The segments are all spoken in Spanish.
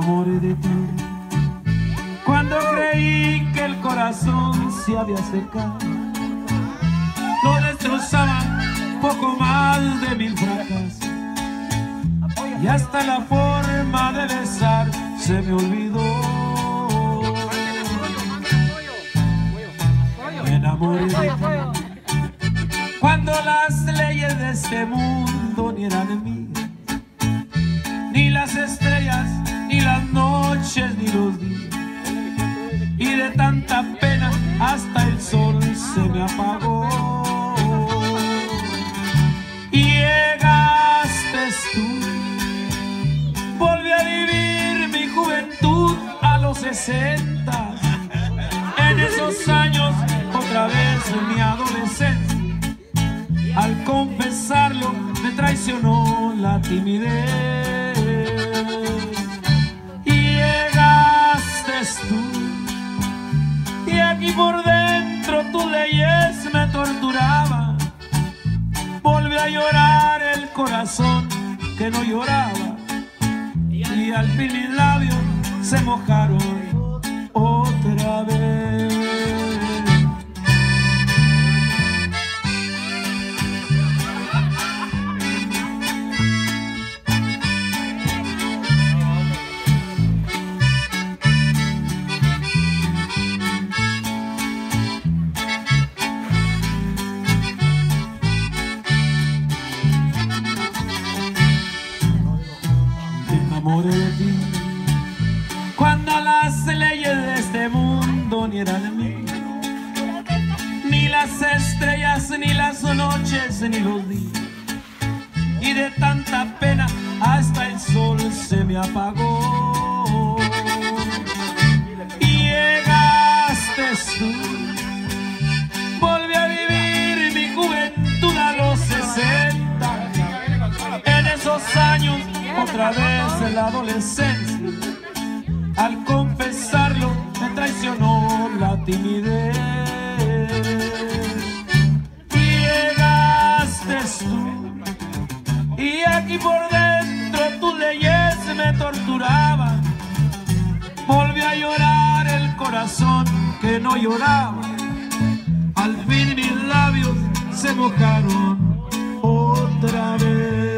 enamoré de ti cuando creí que el corazón se había secado. Lo destrozaban poco más de 1000 fracasos y hasta la forma de besar se me olvidó. Me enamoré de ti cuando las leyes de este mundo ni eran mías, ni las estrellas, ni las noches, ni los días. Y de tanta pena hasta el sol se me apagó. Y llegaste tú, volví a vivir mi juventud a los 60. En esos años otra vez mi adolescencia. Al confesarlo me traicionó la timidez. Y llegaste tú, y aquí por dentro tus leyes me torturaban. Volví a llorar el corazón que no lloraba, y al fin mis labios se mojaron otra vez. Enamoré de ti cuando las leyes de este mundo ni eran mías, ni las estrellas, ni las noches, ni los días. Y de tanta pena hasta el sol se me apagó. Y llegaste tú, volví a vivir mi juventud a los 60. En esos años otra vez en la adolescencia. Al confesarlo me traicionó la timidez. Y llegaste tú, y aquí por dentro tus leyes me torturaban. Volví a llorar el corazón que no lloraba. Al fin mis labios se mojaron otra vez.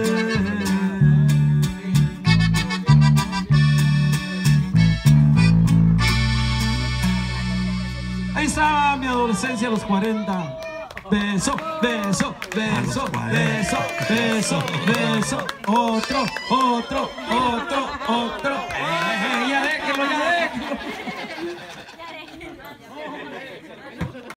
Ahí estaba mi adolescencia a los 40. Beso, beso, beso, beso, beso, beso. Otro, otro, otro, otro.